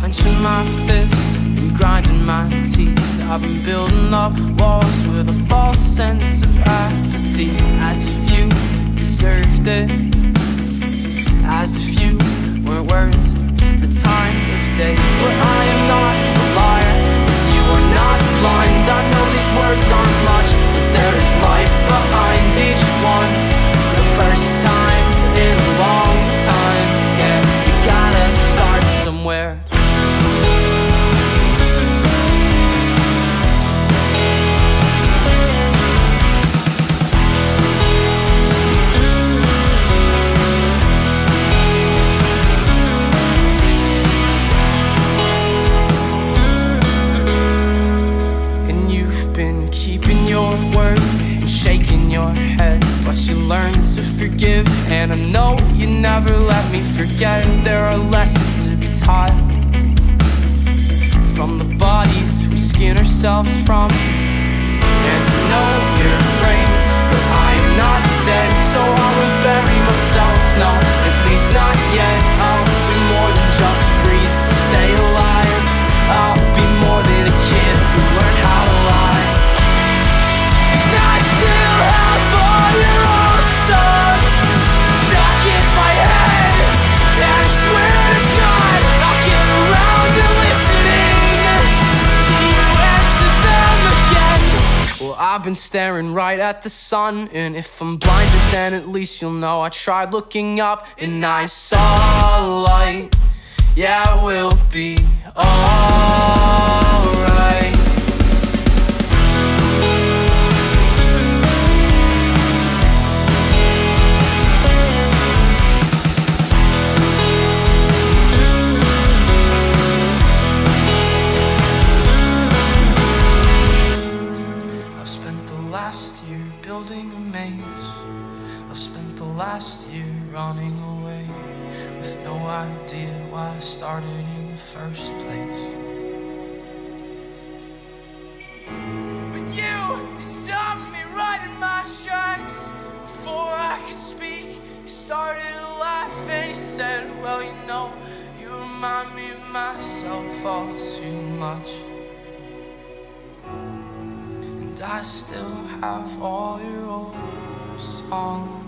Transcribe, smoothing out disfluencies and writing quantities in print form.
clenching my fists and grinding my teeth. I've been building up walls with a false sense of apathy, as if you deserved it, as if you weren't worth the time of day. But I am not a liar, and you are not blind. I know these words aren't much, but there is life behind each one. For the first time in a long time, yeah, you gotta start somewhere. Keeping your word and shaking your head, but you learn to forgive, and I know you never let me forget. There are lessons to be taught from the bodies we skin ourselves from. And I know you're afraid, but I am not dead, so I won't bury myself, no, at least not yet. I'll do more than just breathe to stay alive. I'll be more than a kid who learned how to lie. I still have all your old songs stuck in my head, and I swear to God I'll get around to listening to you and to them again. Well, I've been staring right at the sun, and if I'm blinded then at least you'll know I tried looking up and I saw light. Yeah, we'll be alright. Building a maze. I've spent the last year running away with no idea why I started in the first place. But you stopped me right in my tracks. Before I could speak, you started to laugh and you said, well, you know, you remind me of myself all too much. I still have all your old songs.